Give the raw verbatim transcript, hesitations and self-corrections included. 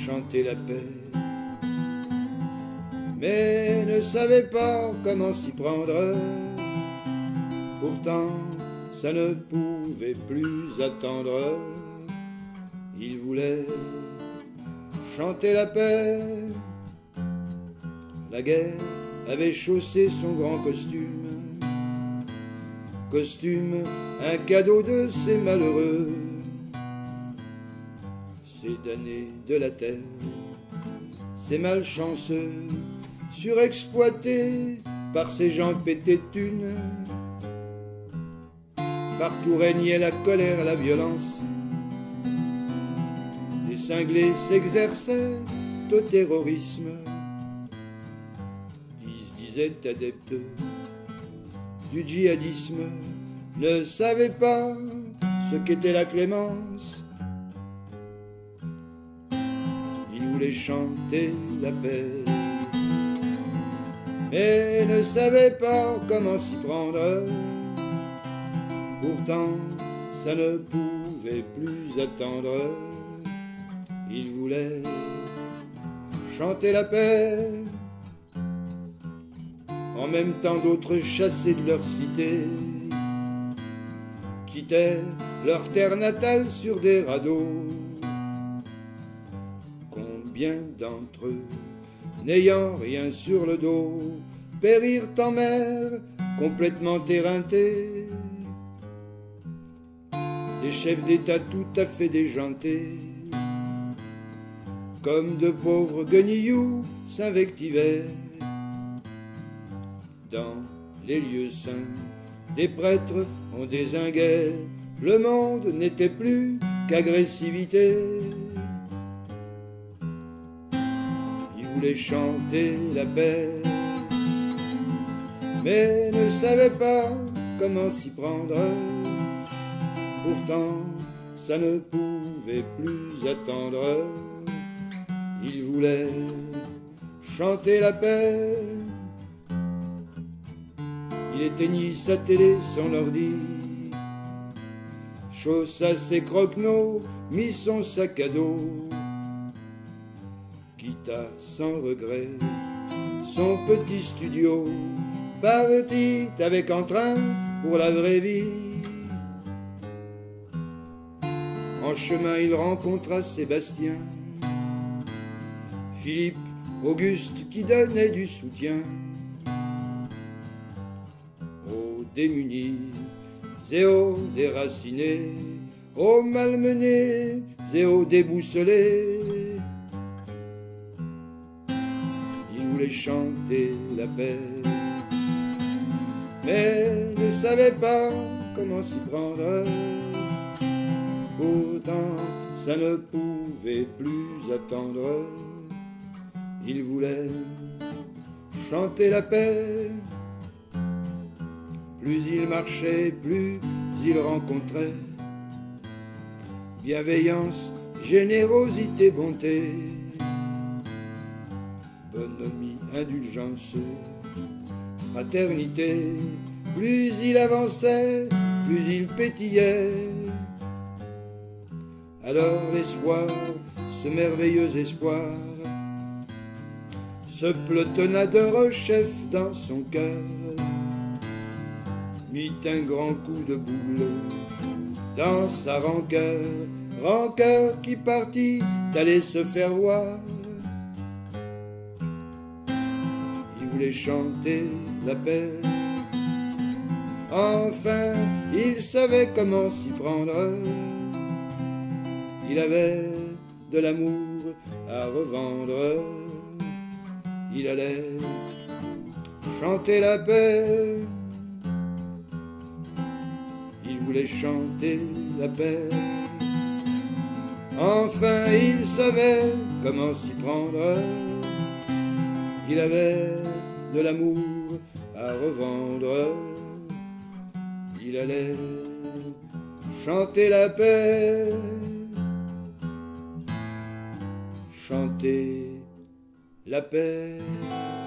chanter la paix, mais ne savait pas comment s'y prendre. Pourtant, ça ne pouvait plus attendre. Il voulait chanter la paix. La guerre avait chaussé son grand costume, costume, un cadeau de ces malheureux. Ces damnés de la terre, ces malchanceux, surexploités par ces gens pétés de thunes. Partout régnait la colère, la violence. Les cinglés s'exerçaient au terrorisme. Ils se disaient adeptes du djihadisme, ne savaient pas ce qu'était la clémence. Ils voulaient chanter la paix, mais ne savaient pas comment s'y prendre. Pourtant, ça ne pouvait plus attendre. Ils voulaient chanter la paix, en même temps d'autres chassés de leur cité quittaient leur terre natale sur des radeaux. Combien d'entre eux, n'ayant rien sur le dos, périrent en mer, complètement éreintés. Des chefs d'État tout à fait déjantés, comme de pauvres guenilloux s'invectivaient. Dans les lieux saints, des prêtres ont dézingué. Le monde n'était plus qu'agressivité. Ils voulaient chanter la paix, mais ne savaient pas comment s'y prendre. Pourtant, ça ne pouvait plus attendre. Ils voulaient chanter la paix. Il éteignit sa télé, son ordi, chaussa ses croquenots, mit son sac à dos, quitta sans regret son petit studio, partit avec entrain pour la vraie vie. En chemin, il rencontra Sébastien, Philippe, Auguste qui donnait du soutien aux démunis et aux déracinés, aux malmenés et aux déboussolés. Il voulait chanter la paix, mais ne savait pas comment s'y prendre. Pourtant, ça ne pouvait plus attendre. Il voulait chanter la paix. Plus il marchait, plus il rencontrait bienveillance, générosité, bonté, bonhomie, indulgence, fraternité. Plus il avançait, plus il pétillait. Alors l'espoir, ce merveilleux espoir, se pelotonna d'heureux chefs dans son cœur, mit un grand coup de boule dans sa rancœur, rancœur qui partit allait se faire voir. Il voulait chanter la paix, enfin il savait comment s'y prendre. Il avait de l'amour à revendre. Il allait chanter la paix. Il voulait chanter la paix. Enfin, il savait comment s'y prendre. Il avait de l'amour à revendre. Il allait chanter la paix. Chanter la paix.